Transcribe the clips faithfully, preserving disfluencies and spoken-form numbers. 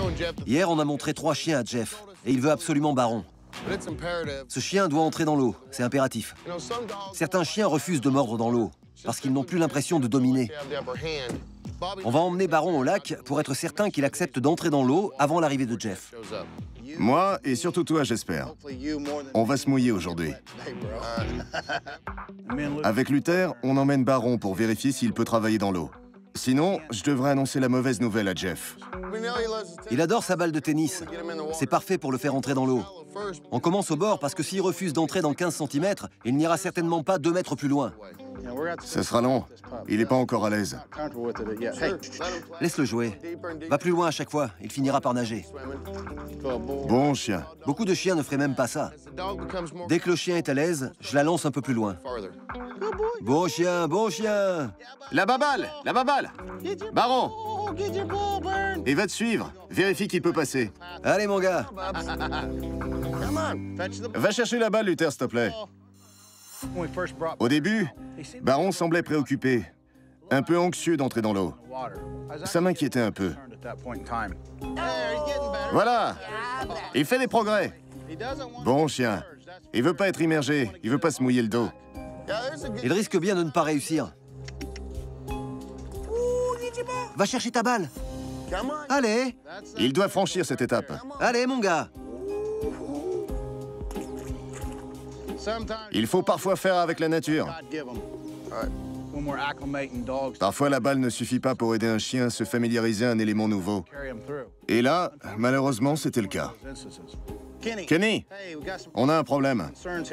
Hier, on a montré trois chiens à Jeff, et il veut absolument Baron. Ce chien doit entrer dans l'eau, c'est impératif. Certains chiens refusent de mordre dans l'eau, parce qu'ils n'ont plus l'impression de dominer. On va emmener Baron au lac pour être certain qu'il accepte d'entrer dans l'eau avant l'arrivée de Jeff. Moi, et surtout toi, j'espère. On va se mouiller aujourd'hui. Avec Luther, on emmène Baron pour vérifier s'il peut travailler dans l'eau. Sinon, je devrais annoncer la mauvaise nouvelle à Jeff. Il adore sa balle de tennis. C'est parfait pour le faire entrer dans l'eau. On commence au bord parce que s'il refuse d'entrer dans quinze centimètres, il n'ira certainement pas deux mètres plus loin. Ce sera long. Il n'est pas encore à l'aise. Laisse-le jouer. Va plus loin à chaque fois, il finira par nager. Bon chien. Beaucoup de chiens ne feraient même pas ça. Dès que le chien est à l'aise, je la lance un peu plus loin. Bon chien, bon chien. La baballe, la baballe. Baron. Il va te suivre. Vérifie qu'il peut passer. Allez, mon gars. Va chercher la balle, Luther, s'il te plaît. Au début, Baron semblait préoccupé, un peu anxieux d'entrer dans l'eau. Ça m'inquiétait un peu. Voilà. Il fait des progrès. Bon chien. Il veut pas être immergé, il veut pas se mouiller le dos. Il risque bien de ne pas réussir. Va chercher ta balle. Allez. Il doit franchir cette étape. Allez, mon gars. Il faut parfois faire avec la nature. Parfois, la balle ne suffit pas pour aider un chien à se familiariser à un élément nouveau. Et là, malheureusement, c'était le cas. Kenny, on a un problème.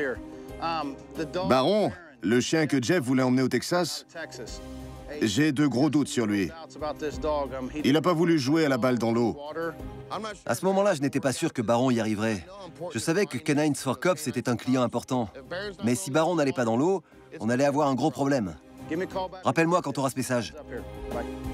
Baron, le chien que Jeff voulait emmener au Texas, j'ai de gros doutes sur lui. Il n'a pas voulu jouer à la balle dans l'eau. À ce moment-là, je n'étais pas sûr que Baron y arriverait. Je savais que Canines for Cops était un client important. Mais si Baron n'allait pas dans l'eau, on allait avoir un gros problème. Rappelle-moi quand on aura ce message.